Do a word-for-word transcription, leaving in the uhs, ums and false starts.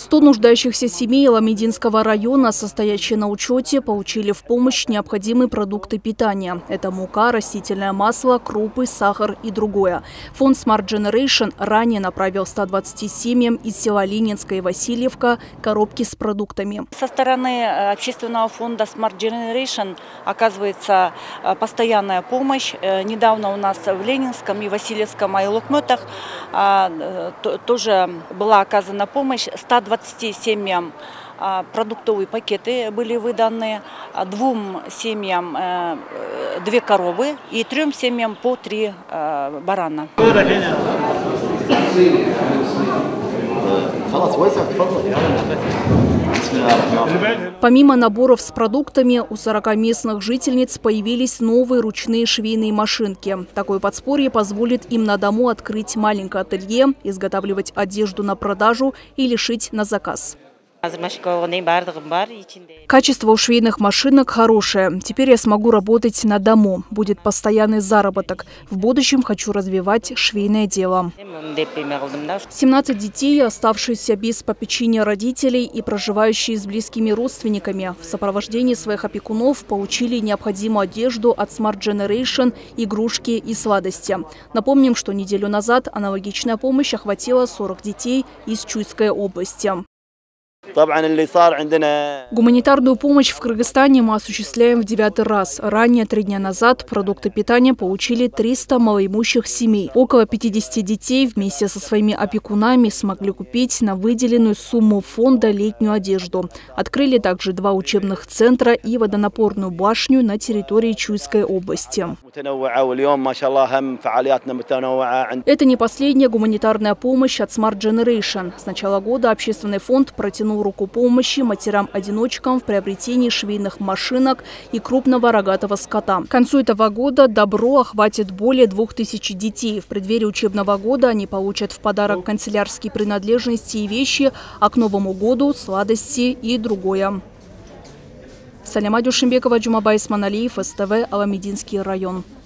сто нуждающихся семей Аламединского района, состоящие на учете, получили в помощь необходимые продукты питания. Это мука, растительное масло, крупы, сахар и другое. Фонд Smart Generation ранее направил ста двадцати семьям из села Ленинская и Васильевка коробки с продуктами. Со стороны общественного фонда Smart Generation оказывается постоянная помощь. Недавно у нас в Ленинском и Васильевском айлокметах тоже была оказана помощь. ста двадцати семьям продуктовые пакеты были выданы, двум семьям две коровы и трем семьям по три барана. Помимо наборов с продуктами, у сорока местных жительниц появились новые ручные швейные машинки. Такое подспорье позволит им на дому открыть маленькое ателье, изготавливать одежду на продажу или шить на заказ. Качество у швейных машинок хорошее. Теперь я смогу работать на дому. Будет постоянный заработок. В будущем хочу развивать швейное дело. семнадцать детей, оставшиеся без попечения родителей и проживающие с близкими родственниками, в сопровождении своих опекунов получили необходимую одежду от Smart Generation, игрушки и сладости. Напомним, что неделю назад аналогичная помощь охватила сорок детей из Чуйской области. Гуманитарную помощь в Кыргызстане мы осуществляем в девятый раз. Ранее, три дня назад, продукты питания получили триста малоимущих семей. Около пятидесяти детей вместе со своими опекунами смогли купить на выделенную сумму фонда летнюю одежду. Открыли также два учебных центра и водонапорную башню на территории Чуйской области. Это не последняя гуманитарная помощь от Smart Generation. С начала года общественный фонд протянул руку помощи матерям-одиночкам в приобретении швейных машинок и крупного рогатого скота. К концу этого года добро охватит более двух тысяч детей. В преддверии учебного года они получат в подарок канцелярские принадлежности и вещи, а к Новому году сладости и другое. Салима Дюшимбекова, Джумабай Исманалиев, СТВ, Аламединский район.